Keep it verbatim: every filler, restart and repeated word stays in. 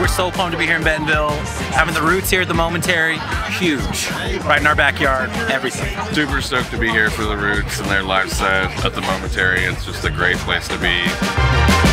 so pumped to be here in Bentonville. Having the roots here at the Momentary, huge. Right in our backyard, everything. Super stoked to be here for the roots and their live set at the Momentary. It's just a great place to be.